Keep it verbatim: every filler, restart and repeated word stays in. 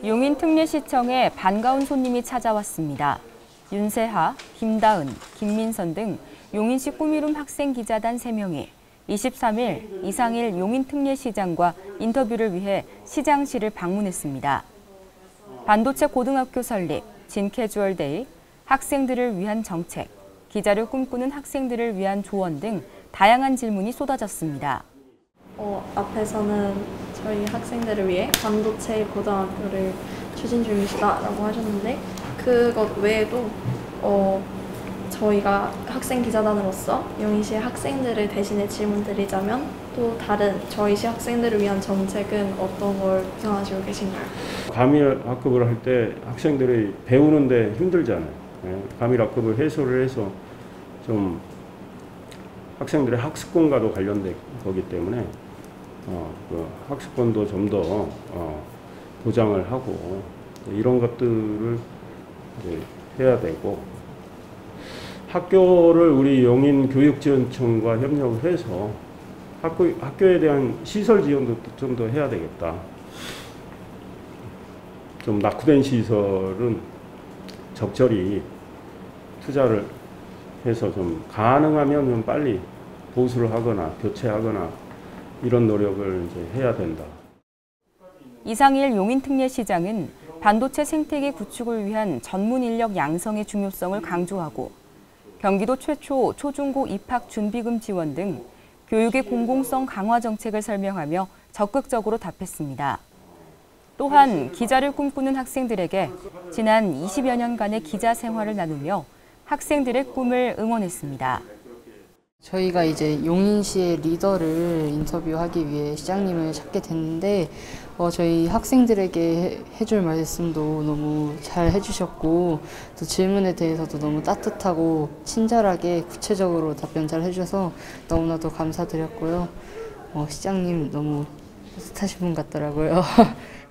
용인 특례시청에 반가운 손님이 찾아왔습니다. 윤세하, 김다은, 김민선 등 용인시 꾸미름 학생기자단 세 명이 이십삼 일 이상일 용인특례시장과 인터뷰를 위해 시장실을 방문했습니다. 반도체 고등학교 설립, 진캐주얼데이, 학생들을 위한 정책, 기자를 꿈꾸는 학생들을 위한 조언 등 다양한 질문이 쏟아졌습니다. 어, 앞에서는 저희 학생들을 위해 반도체 고등학교를 추진 중이시다라고 하셨는데 그것 외에도 어, 저희가 학생 기자단으로서 용인시 학생들을 대신해 질문드리자면 또 다른 저희시 학생들을 위한 정책은 어떤 걸 구상하시고 계신가요? 가밀 학급을 할 때 학생들이 배우는데 힘들잖아요. 가밀 학급을 해소를 해서 좀 학생들의 학습권과도 관련된 거기 때문에 어, 그 학습권도 좀 더 어, 보장을 하고 이런 것들을 이제 해야 되고 학교를 우리 용인교육지원청과 협력을 해서 학교, 학교에 대한 시설 지원도 좀 더 해야 되겠다. 좀 낙후된 시설은 적절히 투자를 해서 좀 가능하면 좀 빨리 보수를 하거나 교체하거나 이런 노력을 이제 해야 된다. 이상일 용인특례시장은 반도체 생태계 구축을 위한 전문 인력 양성의 중요성을 강조하고 경기도 최초 초중고 입학 준비금 지원 등 교육의 공공성 강화 정책을 설명하며 적극적으로 답했습니다. 또한 기자를 꿈꾸는 학생들에게 지난 이십여 년간의 기자 생활을 나누며 학생들의 꿈을 응원했습니다. 저희가 이제 용인시의 리더를 인터뷰하기 위해 시장님을 찾게 됐는데 어, 저희 학생들에게 해줄 말씀도 너무 잘 해주셨고 또 질문에 대해서도 너무 따뜻하고 친절하게 구체적으로 답변 잘 해주셔서 너무나도 감사드렸고요. 어, 시장님 너무 따뜻하신 분 같더라고요.